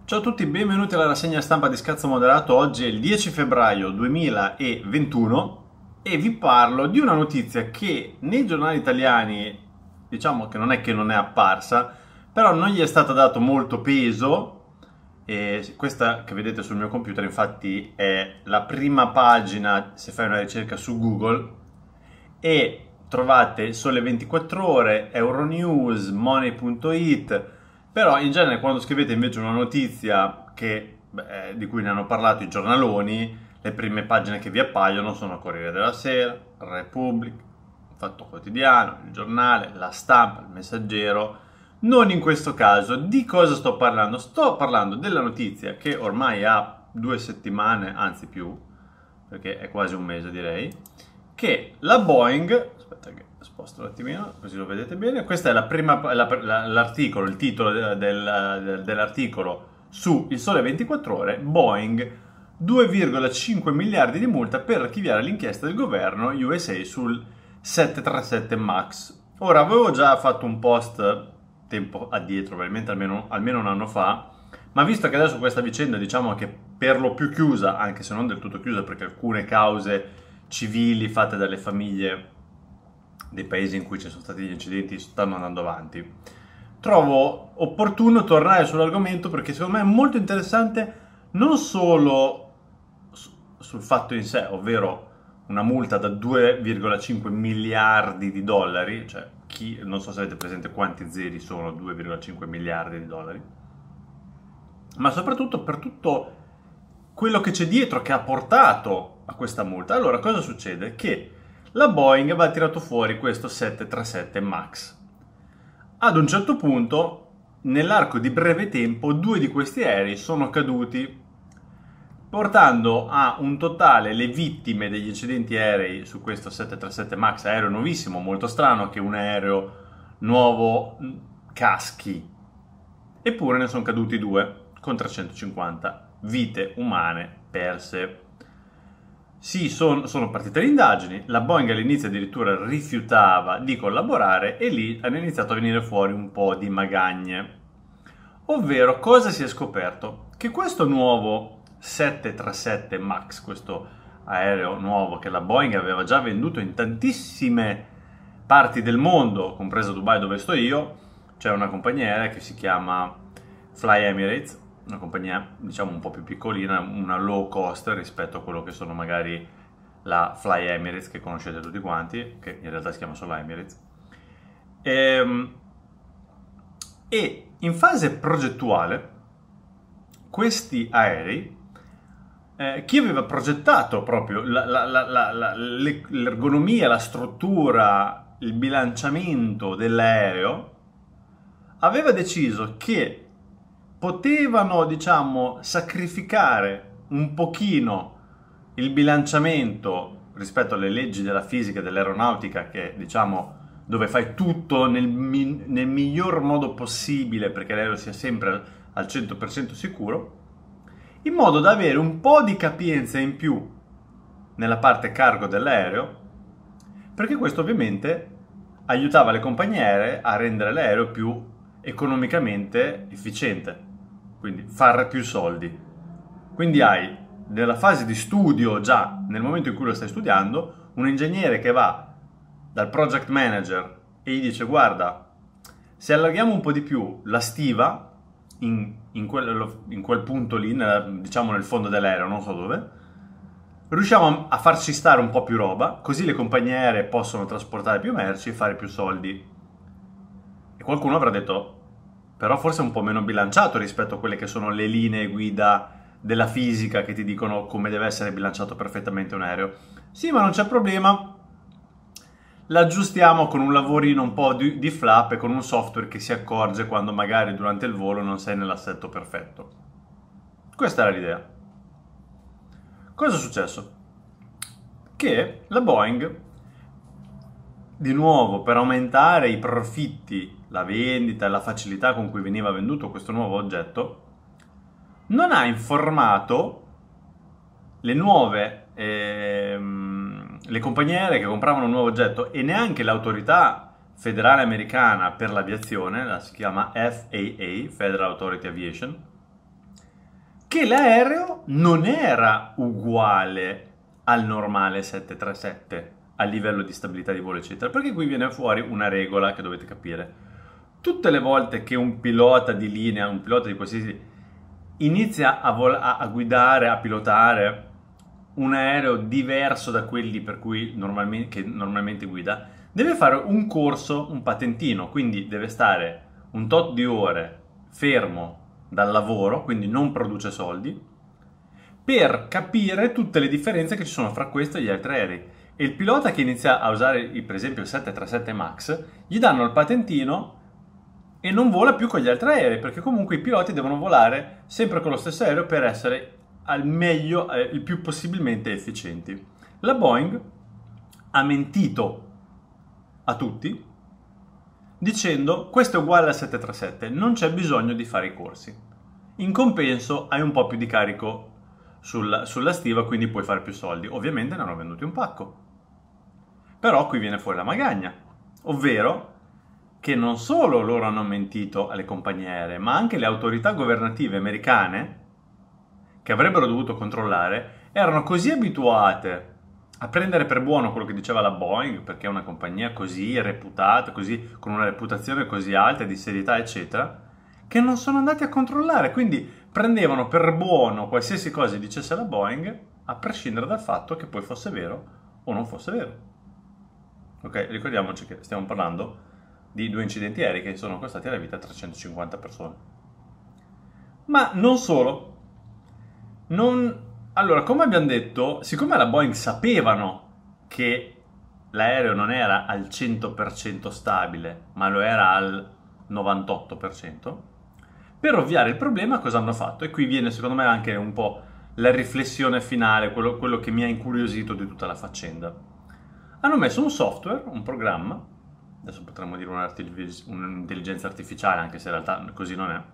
Ciao a tutti, benvenuti alla rassegna stampa di Scazzo Moderato. Oggi è il 10 febbraio 2021 e vi parlo di una notizia che nei giornali italiani, diciamo che non è apparsa, però non gli è stato dato molto peso. E questa che vedete sul mio computer infatti è la prima pagina se fai una ricerca su Google e trovate Sole 24 Ore, Euronews, Money.it. Però in genere quando scrivete invece una notizia di cui ne hanno parlato i giornaloni, le prime pagine che vi appaiono sono Corriere della Sera, Repubblica, Fatto Quotidiano, Il Giornale, La Stampa, Il Messaggero. Non in questo caso. Di cosa sto parlando? Sto parlando della notizia che ormai ha 2 settimane, anzi più, perché è quasi un mese direi, che la Boeing, aspetta che sposto un attimino così lo vedete bene, questo è l'articolo, il titolo dell'articolo su Il Sole 24 Ore, Boeing 2,5 miliardi di multa per archiviare l'inchiesta del governo USA sul 737 MAX. Ora, avevo già fatto un post tempo addietro, probabilmente almeno un anno fa, ma visto che adesso questa vicenda diciamo che per lo più chiusa, anche se non del tutto chiusa perché alcune cause civili fatte dalle famiglie dei paesi in cui ci sono stati gli incidenti stanno andando avanti, trovo opportuno tornare sull'argomento perché secondo me è molto interessante non solo sul fatto in sé, ovvero una multa da 2,5 miliardi di dollari, cioè non so se avete presente quanti zeri sono 2,5 miliardi di dollari, ma soprattutto per tutto quello che c'è dietro che ha portato a questa multa. Allora, cosa succede? Che la Boeing aveva tirato fuori questo 737 MAX. Ad un certo punto, nell'arco di breve tempo, 2 di questi aerei sono caduti, portando a un totale le vittime degli incidenti aerei su questo 737 MAX, aereo nuovissimo, molto strano che un aereo nuovo caschi. Eppure ne sono caduti 2, con 350 vite umane perse. Sì, sono partite le indagini, la Boeing all'inizio addirittura rifiutava di collaborare e lì hanno iniziato a venire fuori un po' di magagne. Ovvero, cosa si è scoperto? Che questo nuovo 737 MAX, questo aereo nuovo che la Boeing aveva già venduto in tantissime parti del mondo, compresa Dubai dove sto io, c'è una compagnia aerea che si chiama Fly Emirates, una compagnia diciamo un po' più piccolina, una low cost rispetto a quello che sono magari la Fly Emirates che conoscete tutti quanti, che in realtà si chiama solo Emirates. E in fase progettuale questi aerei, chi aveva progettato proprio l'ergonomia, la struttura, il bilanciamento dell'aereo, aveva deciso che potevano, diciamo, sacrificare un pochino il bilanciamento rispetto alle leggi della fisica e dell'aeronautica, che diciamo dove fai tutto nel miglior modo possibile perché l'aereo sia sempre al 100% sicuro, in modo da avere un po' di capienza in più nella parte cargo dell'aereo, perché questo ovviamente aiutava le compagnie aeree a rendere l'aereo più economicamente efficiente, quindi fare più soldi. Quindi hai nella fase di studio, già nel momento in cui lo stai studiando, un ingegnere che va dal project manager e gli dice: guarda, se allarghiamo un po' di più la stiva in quel punto lì, diciamo nel fondo dell'aereo, non so dove, riusciamo a farci stare un po' più roba, così le compagnie aeree possono trasportare più merci e fare più soldi. E qualcuno avrà detto: però forse è un po' meno bilanciato rispetto a quelle che sono le linee guida della fisica che ti dicono come deve essere bilanciato perfettamente un aereo. Sì, ma non c'è problema, l'aggiustiamo con un lavorino un po' di flap e con un software che si accorge quando magari durante il volo non sei nell'assetto perfetto. Questa era l'idea. Cosa è successo? Che la Boeing, di nuovo, per aumentare i profitti, la vendita e la facilità con cui veniva venduto questo nuovo oggetto, non ha informato le nuove le compagnie aeree che compravano un nuovo oggetto e neanche l'autorità federale americana per l'aviazione, la si chiama FAA, Federal Authority Aviation, che l'aereo non era uguale al normale 737 a livello di stabilità di volo, eccetera, perché qui viene fuori una regola che dovete capire. Tutte le volte che un pilota di linea, un pilota di qualsiasi, inizia a guidare, a pilotare un aereo diverso da quelli per cui che normalmente guida, deve fare un corso, un patentino, quindi deve stare un tot di ore fermo dal lavoro, quindi non produce soldi, per capire tutte le differenze che ci sono fra questo e gli altri aerei. E il pilota che inizia a usare, per esempio, il 737 MAX, gli danno il patentino e non vola più con gli altri aerei, perché comunque i piloti devono volare sempre con lo stesso aereo per essere al meglio, il più possibilmente efficienti. La Boeing ha mentito a tutti dicendo questo è uguale al 737, non c'è bisogno di fare i corsi. In compenso hai un po' più di carico sulla stiva, quindi puoi fare più soldi. Ovviamente ne hanno venduti un pacco. Però qui viene fuori la magagna, ovvero che non solo loro hanno mentito alle compagnie aeree, ma anche le autorità governative americane, che avrebbero dovuto controllare, erano così abituate a prendere per buono quello che diceva la Boeing, perché è una compagnia così reputata, così, con una reputazione così alta di serietà, eccetera, che non sono andati a controllare, quindi prendevano per buono qualsiasi cosa dicesse la Boeing, a prescindere dal fatto che poi fosse vero o non fosse vero. Ok, ricordiamoci che stiamo parlando di 2 incidenti aerei che sono costati la vita a 350 persone. Ma non solo. Allora, come abbiamo detto, siccome la Boeing sapevano che l'aereo non era al 100% stabile, ma lo era al 98%, per ovviare il problema cosa hanno fatto? E qui viene secondo me anche un po' la riflessione finale, quello che mi ha incuriosito di tutta la faccenda. Hanno messo un software, un programma, adesso potremmo dire un'intelligenza artificiale, anche se in realtà così non è,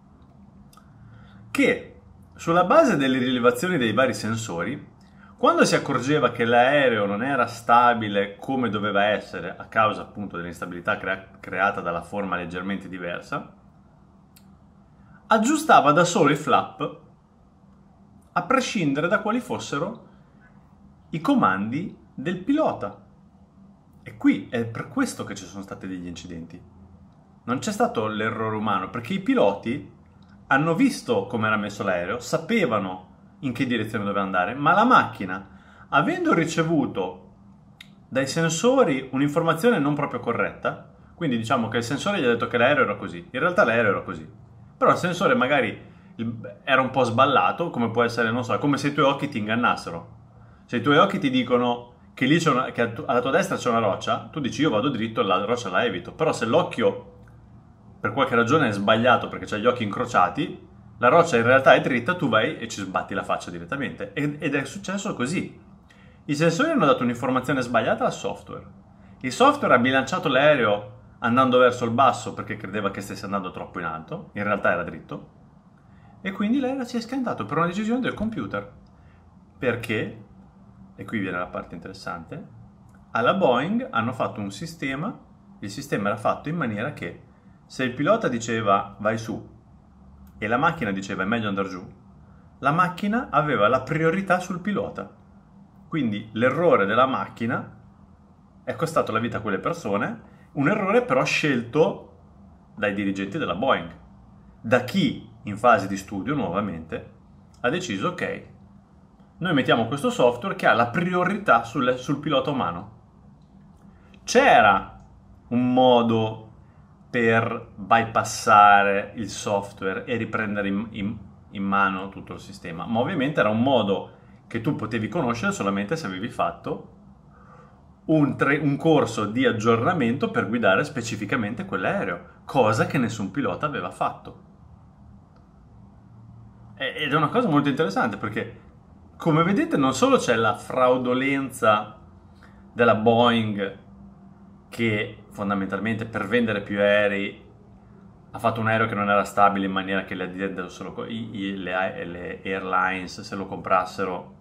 che sulla base delle rilevazioni dei vari sensori, quando si accorgeva che l'aereo non era stabile come doveva essere a causa appunto dell'instabilità creata dalla forma leggermente diversa, aggiustava da solo i flap a prescindere da quali fossero i comandi del pilota. E qui è per questo che ci sono stati degli incidenti. Non c'è stato l'errore umano, perché i piloti hanno visto come era messo l'aereo, sapevano in che direzione doveva andare, ma la macchina, avendo ricevuto dai sensori un'informazione non proprio corretta, quindi diciamo che il sensore gli ha detto che l'aereo era così, in realtà l'aereo era così, però il sensore magari era un po' sballato, come può essere, non so, è come se i tuoi occhi ti ingannassero. Se i tuoi occhi ti dicono che lì che alla tua destra c'è una roccia, tu dici io vado dritto e la roccia la evito, però se l'occhio per qualche ragione è sbagliato perché c'hai gli occhi incrociati, la roccia in realtà è dritta, tu vai e ci sbatti la faccia direttamente. Ed è successo così. I sensori hanno dato un'informazione sbagliata al software. Il software ha bilanciato l'aereo andando verso il basso perché credeva che stesse andando troppo in alto, in realtà era dritto, e quindi l'aereo si è schiantato per una decisione del computer. Perché, e qui viene la parte interessante, alla Boeing hanno fatto un sistema, il sistema era fatto in maniera che se il pilota diceva vai su e la macchina diceva è meglio andare giù, la macchina aveva la priorità sul pilota. Quindi l'errore della macchina è costato la vita a quelle persone, un errore però scelto dai dirigenti della Boeing, da chi in fase di studio nuovamente ha deciso ok, noi mettiamo questo software che ha la priorità sul pilota umano. C'era un modo per bypassare il software e riprendere in mano tutto il sistema, ma ovviamente era un modo che tu potevi conoscere solamente se avevi fatto un corso di aggiornamento per guidare specificamente quell'aereo, cosa che nessun pilota aveva fatto. Ed è una cosa molto interessante perché, come vedete, non solo c'è la fraudolenza della Boeing che fondamentalmente per vendere più aerei ha fatto un aereo che non era stabile in maniera che le aziende, le airlines se lo comprassero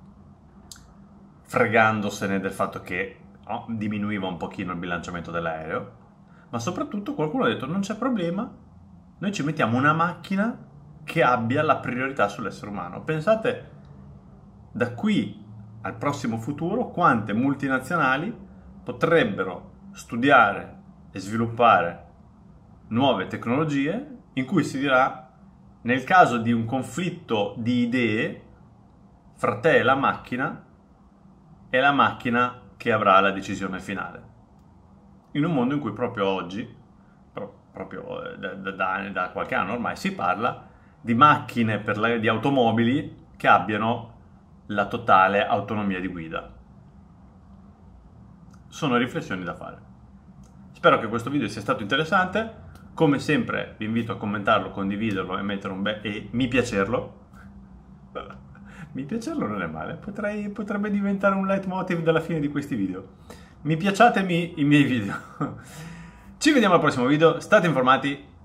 fregandosene del fatto che diminuiva un pochino il bilanciamento dell'aereo, ma soprattutto qualcuno ha detto non c'è problema, noi ci mettiamo una macchina che abbia la priorità sull'essere umano. Pensate, da qui al prossimo futuro, quante multinazionali potrebbero studiare e sviluppare nuove tecnologie in cui si dirà, nel caso di un conflitto di idee fra te e la macchina, è la macchina che avrà la decisione finale. In un mondo in cui proprio oggi, proprio da qualche anno ormai, si parla di macchine di automobili che abbiano la totale autonomia di guida. Sono riflessioni da fare. Spero che questo video sia stato interessante. Come sempre vi invito a commentarlo, condividerlo e mettere mi piacerlo. Mi piacerlo non è male, potrebbe diventare un leitmotiv dalla fine di questi video. Mi piaciatemi i miei video. Ci vediamo al prossimo video, state informati.